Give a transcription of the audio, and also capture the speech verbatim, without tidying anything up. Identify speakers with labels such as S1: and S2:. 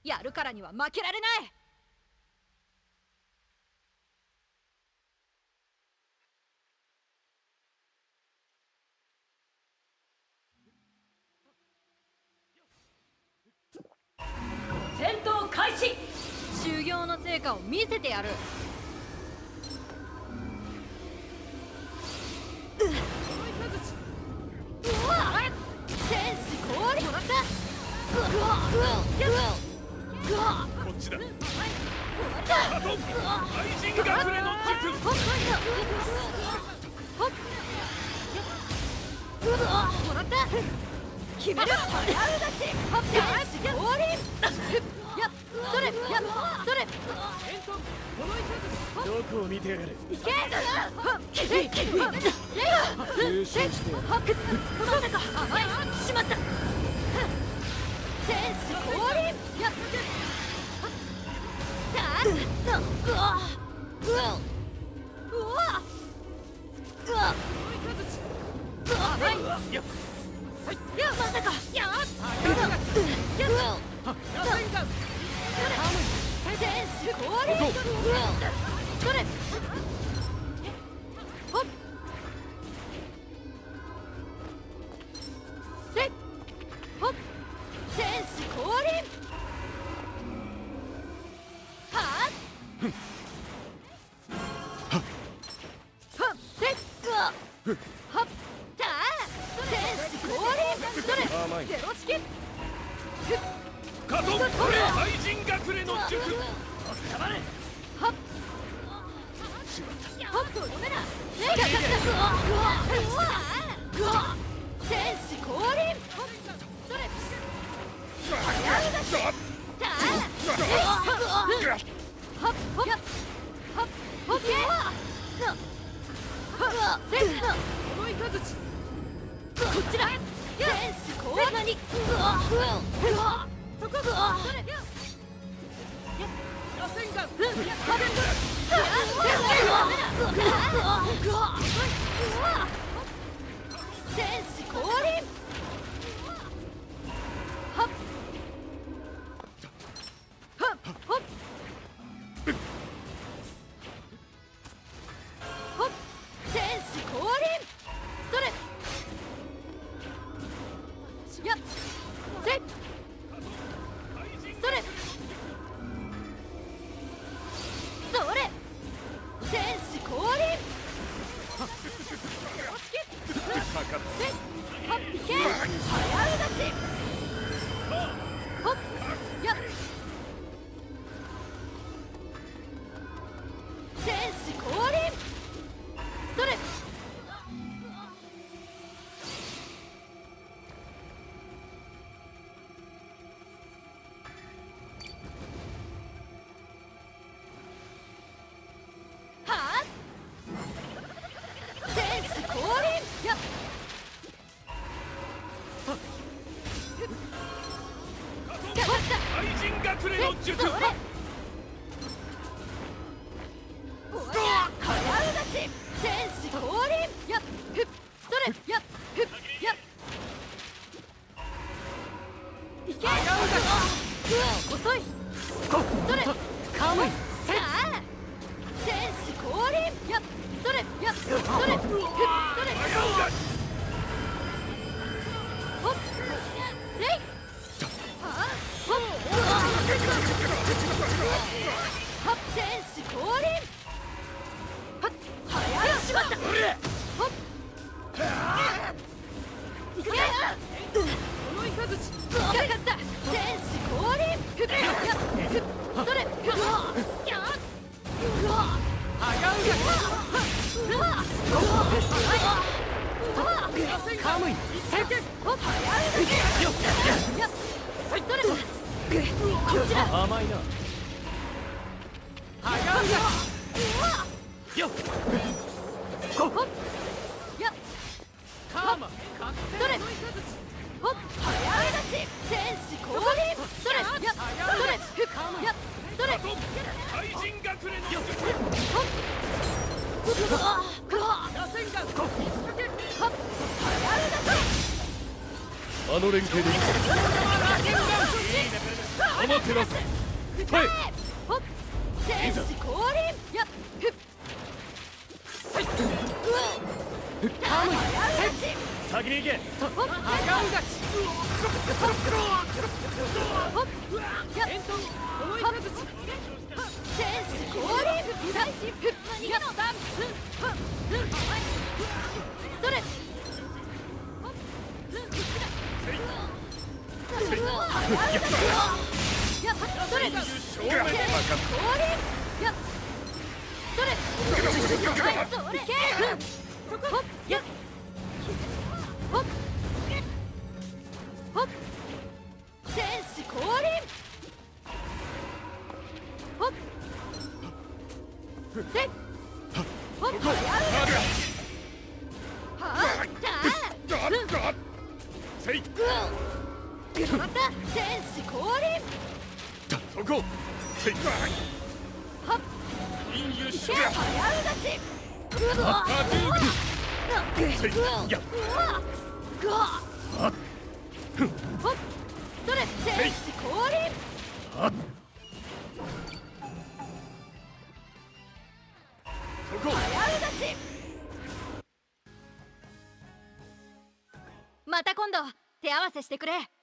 S1: やるからには負けられない。戦闘開始。修行の成果を見せてやる。うわっ、天使降臨。もらった。
S2: こっちだ。あと愛人隠れの術。
S1: もらった。決める。早うだし。天使降臨。やっ、それ、やっ、それ。
S2: どこを見てやがる。
S1: いけ。優勝してやる。まさか。しまった。天使降臨。やっ。うわ。うわ。うわ。うわ。はいや。いや、まさか。やっ。やっ。天使降臨。それ。ほっ。せっ。ほっ。天使降臨。はっ。はっ。せっ。はっ。たあ。天使降臨。それ。ゼロ式。
S2: カトン愛人隠れの術。
S1: 黙れ。はっ。
S2: しまった。
S1: はっ。とどめな。目がかった。うわ。うわ。天使降臨。それ。やるだし。たあ。はっ。はっ。はっ。オッケー。はっ。せっ。このイカズチ。こっちだ。天使降臨に。うわ。うわ。そこ。それ。螺旋丸。天使降臨。はっ。はっ。ほっ。ほっ。天使降臨。それ。やっ。せっ。それ。それ。天使降臨。せっ。はっ。いけ。早うだし。ほっ。やっ。天使降臨。それ。はあ。天使降臨。やっ。
S2: 愛人隠れの術。
S1: それ。早うだし。天使降臨。やっ。ふっ。それ。やっ。ふっ。やっ。いけ。遅い。それ。カムイ。さあ。天使降臨。やっ。それ。やっ。それ。ふっ。それ。ほっ。せい。はあ。ほっ。はっ。天使降臨。はっ。早い。しまった。ほっ。いけ。このイカズチ。かかった。天使降臨。ふっ。やっ。ふっ。それ。ふっ。やっ。うわ。早うが。うわ。カムイ。せっ。ほっ。早うが。やっ。それ。こっちだ。
S2: 甘いな。
S1: 早うが。うわ。
S2: よっ。
S1: ほっ。やっ。
S2: カーマ。
S1: それ。ほっ。早うだし。天使降臨。それ。やっ。それ。ふっ。やっ。それ。
S2: 愛人隠れの術。
S1: ほっ。うわ。うわ。螺旋丸。ほっ。早うだし。
S2: あの連携でいい。
S1: 螺旋丸。
S2: アマテラス
S1: 二重ほっ戦士降臨やっふっはいタム
S2: 先に行け
S1: ほっ赤うがちほっやっ思いはず戦士降臨大神ふっ逃げのダンスそれやっそれ
S2: 正面かかっ
S1: やっそれはいそれほっやっほっほっ戦士降臨ほっせっほっやるはあ
S2: ガッガッせい
S1: また戦士降臨
S2: そこせい
S1: はっ
S2: 陰油
S1: け
S2: 主が
S1: はやるだちうわ
S2: あじゅうせいや
S1: うわが
S2: あ
S1: ほっそれ戦士降臨
S2: あそこ
S1: やるだちまた今度手合わせしてくれ。